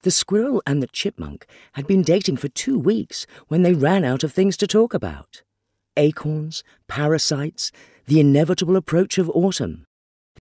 The squirrel and the chipmunk had been dating for 2 weeks when they ran out of things to talk about. Acorns, parasites, the inevitable approach of autumn.